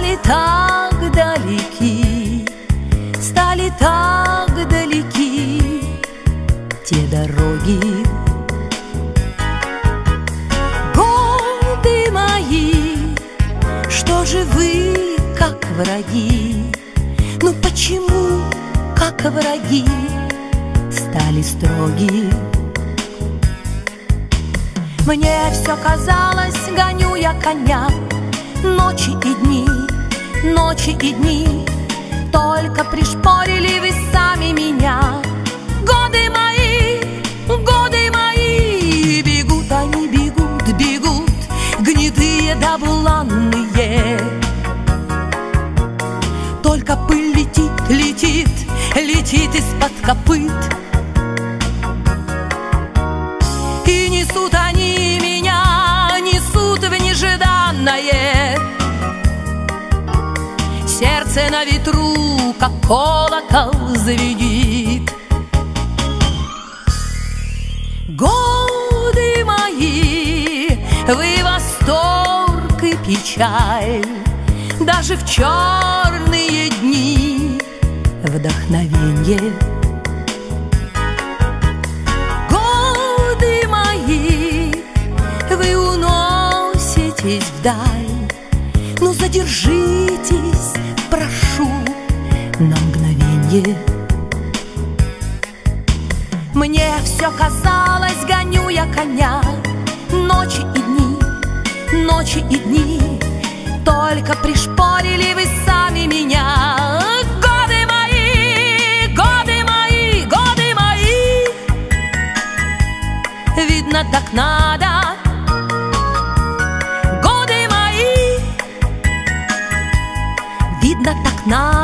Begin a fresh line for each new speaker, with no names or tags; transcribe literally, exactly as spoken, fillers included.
стали так далеки, стали так далеки те дороги. Годы мои, что же вы, как враги? Ну почему, как враги, стали строги? Мне все казалось, гоню я коня, ночи и дни, ночи и дни, только пришпорили вы сами меня. Годы мои, годы мои, бегут они, бегут, бегут, гнедые да буланные. Только пыль летит, летит, летит из-под копыт. И несут они меня, несут в нежданное. Сердце на ветру, как колокол, звенит. Годы мои, вы восторг и печаль, даже в черные дни вдохновенье. Годы мои, вы уноситесь вдаль, ну задержитесь, прошу, на мгновенье. Мне все казалось, гоню я коня, ночи и дни, ночи и дни, только пришпорили вы сами меня. Годы мои, годы мои, годы мои, видно, так надо. Годы мои, видно, так надо.